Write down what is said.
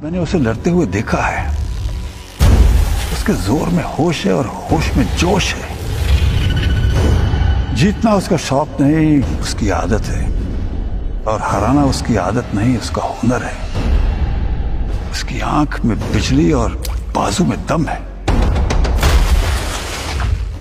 मैंने उसे लड़ते हुए देखा है। उसके जोर में होश है और होश में जोश है। जीतना उसका शौक नहीं, उसकी आदत है। और हराना उसकी आदत नहीं, उसका हुनर है। उसकी आंख में बिजली और बाजू में दम है।